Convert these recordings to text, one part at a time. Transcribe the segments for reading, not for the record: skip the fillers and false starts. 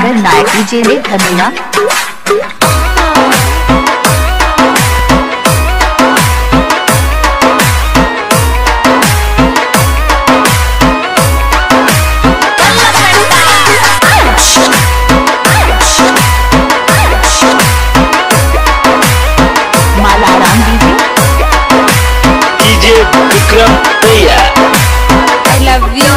Tiger night DJ ने धनिया Malaram DJ Vikram भैया I love you.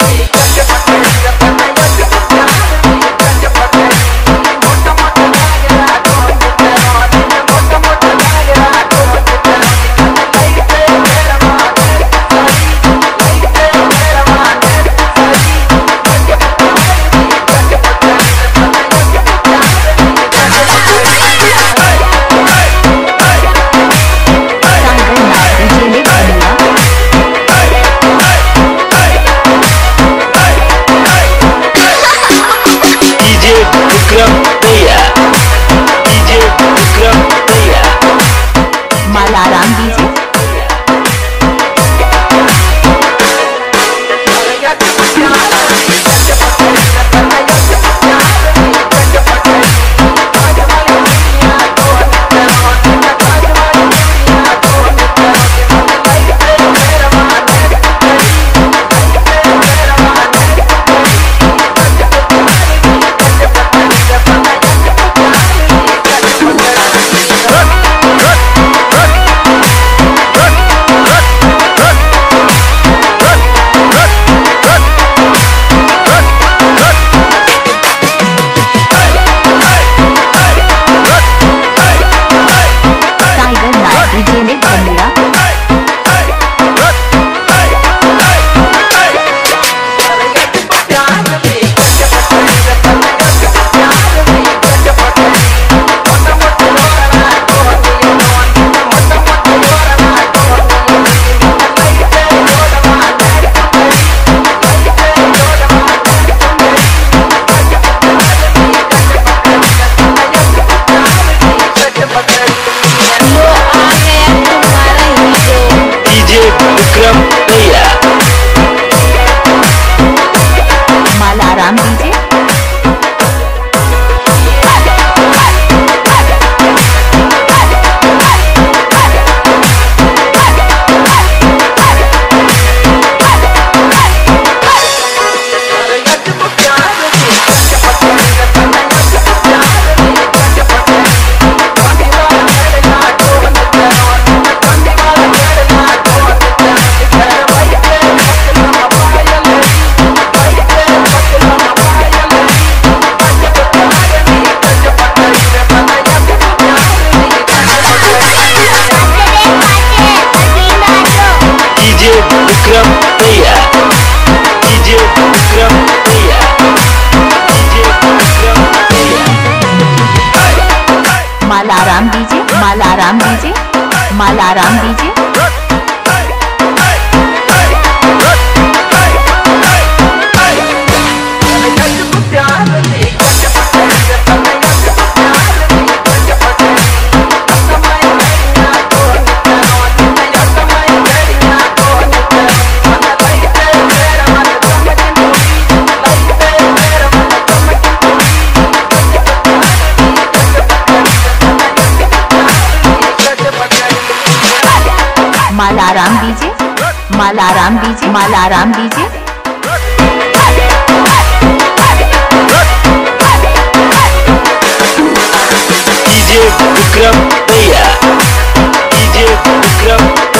विक्रम भैया डीजे विक्रम भैया मालाराम डीजे विक्रम भैया मालाराम डीजे विक्रम भैया डीजे विक्रम भैया डीजे विक्रम भैया Malaram DJ Malaram DJ Malaram DJ Malaram DJ Malaram DJ Malaram DJ DJ Vikram भैया डीजे विक्रम